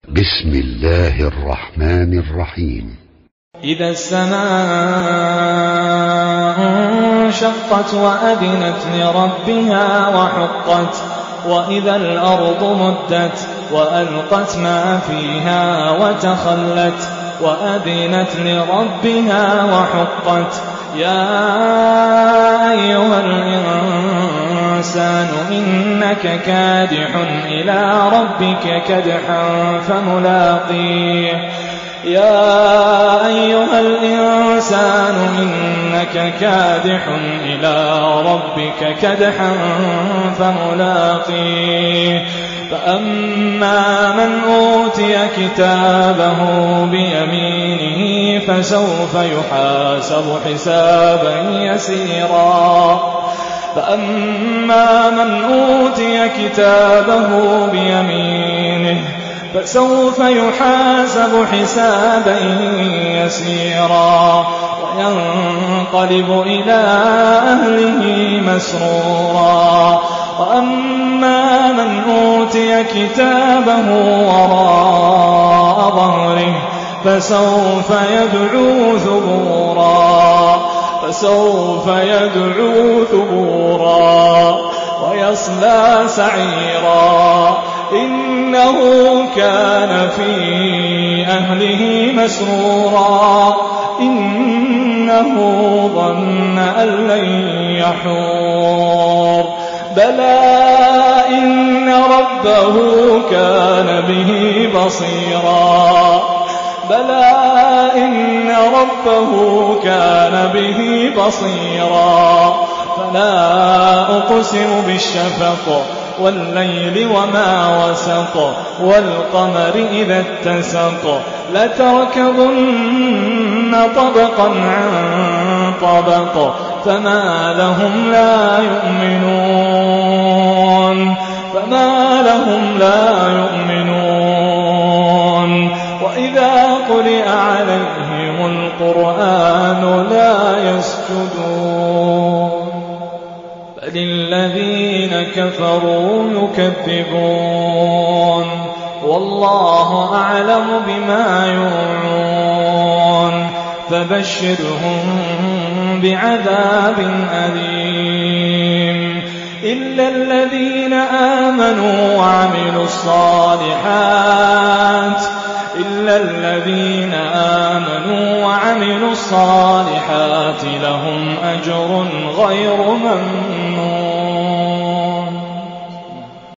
بسم الله الرحمن الرحيم. إذا السماء انشقت وأذنت لربها وحقت، وإذا الأرض مدت وألقت ما فيها وتخلت وأذنت لربها وحقت. يا أيها الإنسان إنك كادح إلى ربك كدحا فملاقيه. يا أيها الإنسان إنك كادح إلى ربك كدحا فملاقيه. فأما من أوتي كتابه بيمينه فسوف يحاسب حسابا يسيرا. فأما من أوتي كتابه بيمينه فسوف يحاسب حسابا يسيرا وينقلب إلى أهله مسرورا. وأما من أوتي كتابه وراء ظهره فسوف يدعو ثبورا ويصلى سعيرا. إنه كان في أهله مسرورا. إنه ظن أن لن يحور. بلى إن ربه كان به بصيرا. بلى إن ربه كان به بصيرا. فلا أقسم بالشفق والليل وما وسق والقمر إذا اتسق لتركبن طبقا عن طبق فما لهم لا يؤمنون. وإذا قرئ عليهم القرآن لا يسجدون بل الذين كفروا يكذبون. والله أعلم بما يوعون فبشرهم بعذاب أليم. إلا الذين آمنوا وعملوا الصالحات لهم أجر غير ممنون.